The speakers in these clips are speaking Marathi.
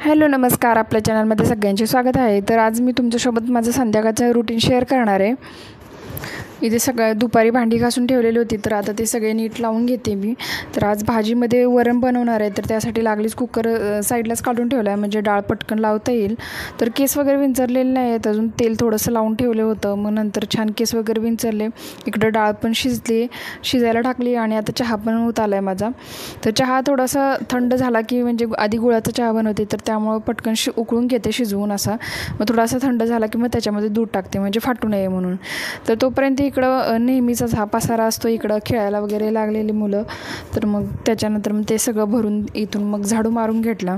हॅलो नमस्कार, आपल्या चॅनलमध्ये सगळ्यांचे स्वागत आहे. तर आज मी तुमच्यासोबत माझं संध्याकाळचं रुटीन शेअर करणार आहे. इथे दुपारी भांडी घासून ठेवलेली होती, तर आता ते सगळे नीट लावून घेते मी. तर आज भाजीमध्ये वरण बनवणार आहे, तर त्यासाठी लागलीच कुकर साईडलाच काढून ठेवला आहे, म्हणजे डाळ पटकन लावता येईल. तर केस वगैरे विंचरलेले नाही आहेत अजून, तेल थोडंसं लावून ठेवलं होतं. मग नंतर छान केस वगैरे विंचरले. इकडं डाळ पण शिजायला टाकली आणि आता चहा पण होत आला आहे माझा. तर चहा थोडासा थंड झाला की, म्हणजे आधी गुळाचा चहा बनवते, तर त्यामुळं पटकन उकळून घेते शिजवून असा. मग थोडासा थंड झाला की मग त्याच्यामध्ये दूध टाकते, म्हणजे फाटू नये म्हणून. तर तोपर्यंत इकडं नेहमीचाच हा पसारा असतो, इकडं खेळायला वगैरे लागलेली मुलं. तर मग त्याच्यानंतर मग ते सगळं भरून इथून मग झाडू मारून घेतला.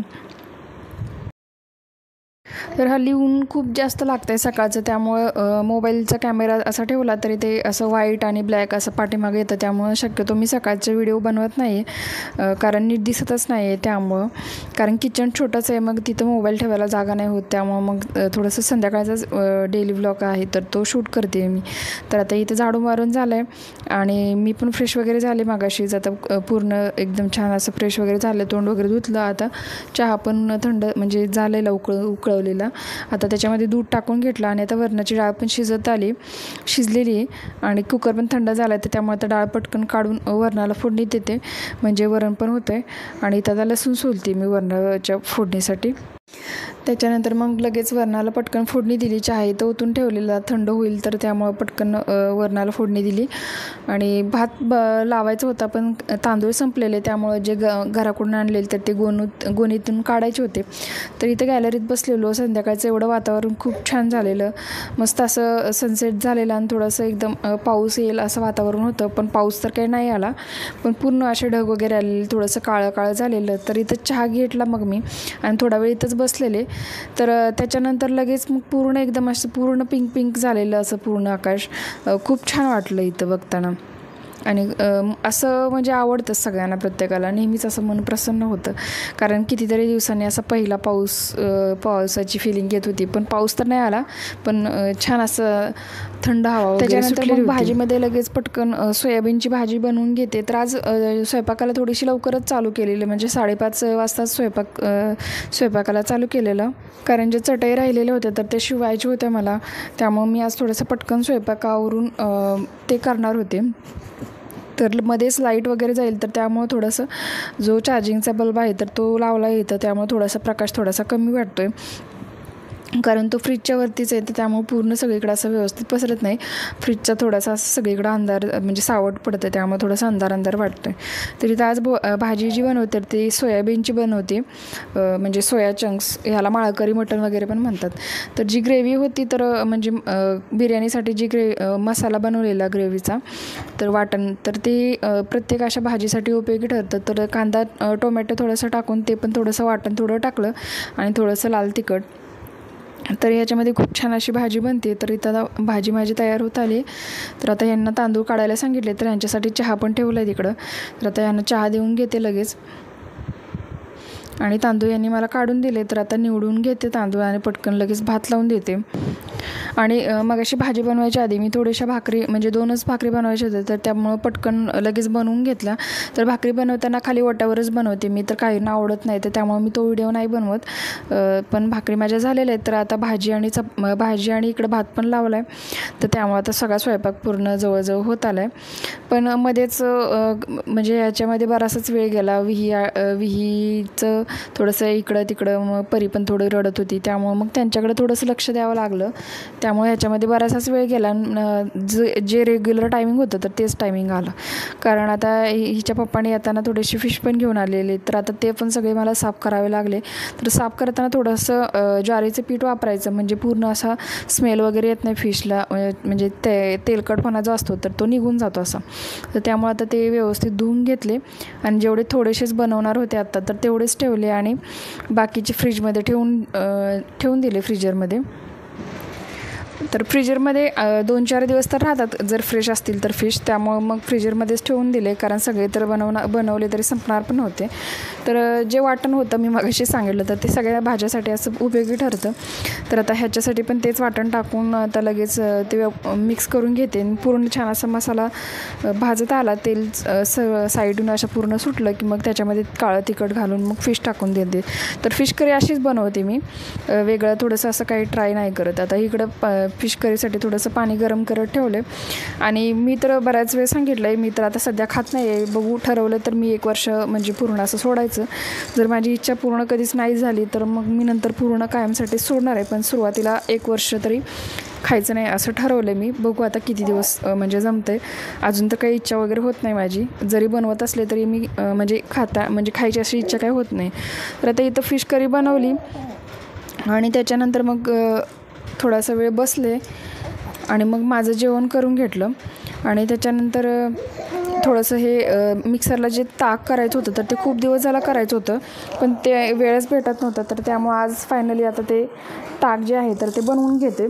तर हल्ली ऊन खूप जास्त लागतं आहे सकाळचं, त्यामुळं मोबाईलचा कॅमेरा असा ठेवला तरी ते असं व्हाईट आणि ब्लॅक असं पाठीमागे येतं. त्यामुळं शक्यतो मी सकाळचे व्हिडिओ बनवत नाही आहे, कारण नीट दिसतच नाही आहे त्यामुळं. कारण किचन छोटंच आहे, मग तिथं मोबाईल ठेवायला जागा नाही होत, त्यामुळं मग थोडंसं संध्याकाळचाच डेली व्लॉग आहे तर तो शूट करते मी. तर आता इथं झाडू मारून झालं आहे आणि मी पण फ्रेश वगैरे झाले मागाशीच. आता पूर्ण एकदम छान असं फ्रेश वगैरे झालं, तोंड वगैरे धुतलं. आता चहा पण थंड म्हणजे झालेला उकळवलेला. आता त्याच्यामध्ये दूध टाकून घेतलं आणि आता वरणाची डाळ पण शिजलेली आहे आणि कुकर पण थंड झाला आहे, तर त्यामुळे आता डाळ पटकन काढून वरणाला फोडणी देते, म्हणजे वरण पण होतं आहे. आणि आता लसूण सोलते मी वरणाच्या फोडणीसाठी. त्याच्यानंतर मग लगेच वरणाला पटकन फोडणी दिली. चहा इथं ओतून ठेवलेला थंड होईल, तर त्यामुळं पटकन वरणाला फोडणी दिली. आणि भात लावायचा होता, पण तांदूळ संपलेले, त्यामुळं जे घराकडून आणलेले तर ते गोणीतून काढायचे होते. तर इथं गॅलरीत बसलेलो. संध्याकाळचं एवढं वातावरण खूप छान झालेलं, मस्त असं सनसेट झालेलं आणि थोडंसं एकदम पाऊस येईल असं वातावरण होतं. पण पाऊस तर काही नाही आला, पण पूर्ण असे ढग वगैरे आलेले, थोडंसं काळं झालेलं. तर इथं चहा घेतला मग मी आणि थोडा वेळ इथंच बसलेले. तर त्याच्यानंतर लगेच मग पूर्ण एकदम असं पूर्ण पिंक झालेलं असं पूर्ण आकाश. खूप छान वाटलं इथं बघताना. आणि असं म्हणजे आवडतंच सगळ्यांना, प्रत्येकाला नेहमीच असं मन प्रसन्न होतं, कारण कितीतरी दिवसांनी असा पहिला पावसाची फिलिंग येत होती. पण पाऊस तर नाही आला, पण छान असं थंड हवा. त्याच्यानंतर मग भाजीमध्ये लगेच पटकन सोयाबीनची भाजी बनवून घेते. तर आज स्वयंपाकाला थोडीशी लवकरच चालू केलेली, म्हणजे 5:30 वाजताच स्वयंपाकाला चालू केलेलं, कारण जे चटई राहिलेले होते तर ते शिवायचे होते मला. त्यामुळं मी आज थोडंसं पटकन स्वयंपाकावरून ते करणार होते. तर मध्येच लाईट वगैरे जाईल, तर त्यामुळं थोडंसं जो चार्जिंगचा बल्ब आहे तर तो लावला येतं, त्यामुळे थोडासा प्रकाश थोडासा कमी वाटतो आहे. कारण तो फ्रीजच्या वरतीच आहे, तर त्यामुळे पूर्ण सगळीकडे असं व्यवस्थित पसरत नाही. फ्रीजचा थोडासा असं सगळीकडं अंधार म्हणजे सावट पडतं, त्यामुळे थोडासा अंधार वाटतो आहे. तरी तर आज भाजी जी बनवते ती सोयाबीनची बनवते, म्हणजे सोया चंक्स, ह्याला माळकरी मटण वगैरे पण म्हणतात. तर जी ग्रेव्ही होती, तर म्हणजे बिर्याणीसाठी जी मसाला बनवलेला ग्रेव्हीचा, तर वाटण, तर ते प्रत्येक अशा भाजीसाठी उपयोगी ठरतं. तर कांदा टोमॅटो थोडंसं टाकून ते पण थोडंसं वाटण थोडं टाकलं आणि थोडंसं लाल तिखट, तर ह्याच्यामध्ये खूप छान अशी भाजी बनते. तर इथं भाजी माझी तयार होत आली. तर आता यांना तांदूळ काढायला सांगितले, तर यांच्यासाठी चहा पण ठेवला आहे तिकडं. तर आता यांना चहा देऊन घेते लगेच. आणि तांदूळ यांनी मला काढून दिले, तर आता निवडून घेते तांदूळ आणि पटकन लगेच भात लावून देते. आणि मग अशी भाजी बनवायच्या आधी मी थोड्याशा भाकरी, म्हणजे 2च भाकरी बनवायच्या होत्या, तर त्यामुळं पटकन लगेच बनवून घेतल्या. तर भाकरी बनवताना खाली ओट्यावरच बनवते मी, तर काहींना आवडत नाही, तर त्यामुळे मी तो व्हिडिओ नाही बनवत. पण भाकरी माझ्या झालेल्या आहेत. तर आता भाजी आणि इकडं भात पण लावला आहे, तर त्यामुळे आता सगळा स्वयंपाक पूर्ण जवळजवळ होत आला आहे. पण मध्येच म्हणजे याच्यामध्ये बराचसाच वेळ गेला. विहीचं थोडंसं इकडं तिकडं, मग परी पण थोडं रडत होती, त्यामुळं मग त्यांच्याकडे थोडंसं लक्ष द्यावं लागलं. त्यामुळे ह्याच्यामध्ये बराचसाच वेळ गेला. जे रेग्युलर टायमिंग होतं तर तेच टायमिंग आलं, कारण आता हिच्या पप्पाने येताना थोडेसे फिश पण घेऊन आलेले, तर आता ते पण सगळे मला साफ करावे लागले. तर साफ करताना थोडंसं ज्वारीचं पीठ वापरायचं, म्हणजे पूर्ण असा स्मेल वगैरे येत नाही फिशला, म्हणजे तेलकटपणा जो असतो तर तो निघून जातो असा. तर त्यामुळे आता ते व्यवस्थित धुवून घेतले आणि जेवढे थोडेसेच बनवणार होते आता, तर तेवढेच ठेवले आणि बाकीचे फ्रीजमध्ये ठेवून दिले फ्रीजरमध्ये. तर फ्रीजरमध्ये 2-4 दिवस तर राहतात जर फ्रेश असतील तर फिश, त्यामुळं मग फ्रीजरमध्येच ठेवून दिले, कारण सगळे तर बनवले तरी संपणार पण होते. तर जे वाटण होतं मी मगाशी सांगितलं, तर ते सगळ्या भाज्यासाठी असं उपयोगी ठरतं. तर आता ह्याच्यासाठी पण तेच वाटण टाकून आता लगेच ते मिक्स करून घेते. पूर्ण छान असा मसाला भाजत आला, तेल साईडून असं पूर्ण सुटलं की मग त्याच्यामध्ये काळं तिखट घालून मग फिश टाकून देते. तर फिश करी अशीच बनवते मी, वेगळं थोडंसं असं काही ट्राय नाही करत. आता इकडं फिश करीसाठी थोडंसं पाणी गरम करत ठेवलं आणि मी तर बऱ्याच वेळ सांगितलं आहे, मी तर आता सध्या खात नाही आहे. बघू, ठरवलं तर मी 1 वर्ष म्हणजे पूर्ण असं सोडायचं. जर माझी इच्छा पूर्ण कधीच नाही झाली तर मग मी नंतर पूर्ण कायमसाठी सोडणार आहे, पण सुरुवातीला 1 वर्ष तरी खायचं नाही असं ठरवलं मी. बघू आता किती दिवस म्हणजे जमतंय. अजून तर काही इच्छा वगैरे होत नाही माझी, जरी बनवत असले तरी मी म्हणजे खायची अशी इच्छा काही होत नाही. तर आता इथं फिश करी बनवली आणि त्याच्यानंतर मग थोडासा वेळ बसले आणि मग माझं जेवण करून घेतलं. आणि त्याच्यानंतर थोडंसं हे मिक्सरला जे ताक करायचं होतं तर ते खूप दिवस झाला करायचं होतं, पण ते वेळच भेटत नव्हतं. तर त्यामुळे आज फायनली आता ते ताक जे आहे तर ते बनवून घेते.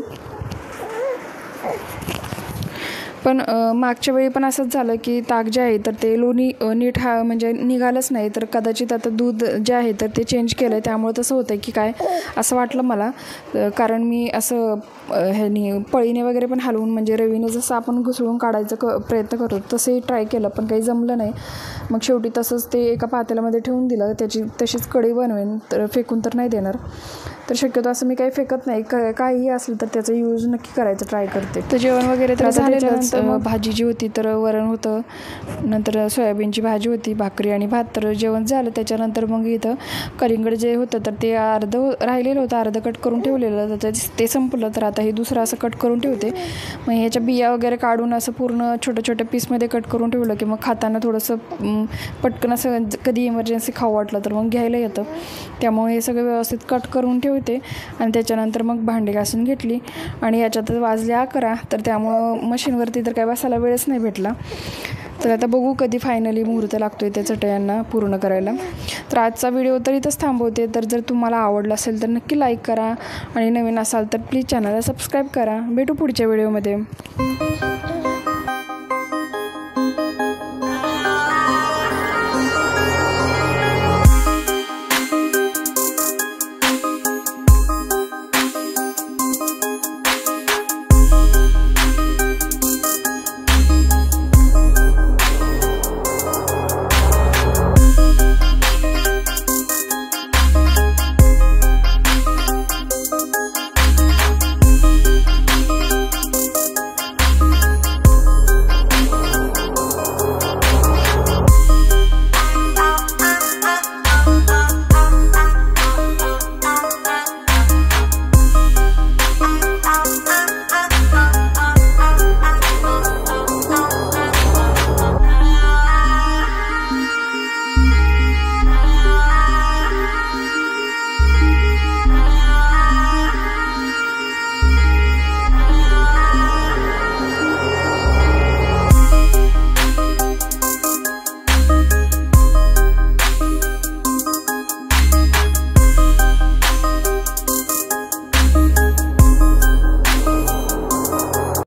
पण मागच्या वेळी पण असंच झालं की ताक जे आहे तर ते लोणी नीट म्हणजे निघालंच नाही. तर कदाचित आता दूध जे आहे तर ते चेंज केलं आहे, त्यामुळे तसं होतं की काय असं वाटलं मला. कारण मी असं पळीने वगैरे पण हलवून म्हणजे रवीने जसं आपण घुसळून काढायचा प्रयत्न करतो तसंही ट्राय केलं, पण काही जमलं नाही. मग शेवटी तसंच ते एका पातेल्यामध्ये ठेवून दिलं. त्याची तशीच कढई बनवेन, तर फेकून तर नाही देणार. तर शक्यतो असं मी काही फेकत नाही, काहीही असलं तर त्याचा यूज नक्की करायचं ट्राय करते. तर जेवण वगैरे तर झालेलंच. भाजी जी होती तर वरण होतं, नंतर सोयाबीनची भाजी होती, भाकरी आणि भात. तर जेवण झालं. त्याच्यानंतर मग इथं कलिंगड जे होतं तर ते राहिलेलं होतं, अर्धं कट करून ठेवलेलं, तर ते संपलं. तर आता हे दुसरं असं कट करून ठेवते. मग ह्याच्या बिया वगैरे काढून असं पूर्ण छोट्या छोट्या पीसमध्ये कट करून ठेवलं की मग खाताना थोडंसं पटकन असं कधी इमर्जन्सी खाऊ वाटलं तर मग घ्यायला येतं. त्यामुळे हे सगळं व्यवस्थित कट करून ठेवते. आणि त्याच्यानंतर मग भांडी घासून घेतली आणि याच्यातच वाजले 11. तर त्यामुळं मशीनवरती तर काय बसायला वेळच नाही भेटला. तर आता बघू कधी फायनली मुहूर्त लागतोय त्या चटयांना पूर्ण करायला. तर आजचा व्हिडिओ तर इथंच थांबवते. तर जर तुम्हाला आवडला असेल तर नक्की लाईक करा आणि नवीन असाल तर प्लीज चॅनलला सबस्क्राईब करा. भेटू पुढच्या व्हिडिओमध्ये.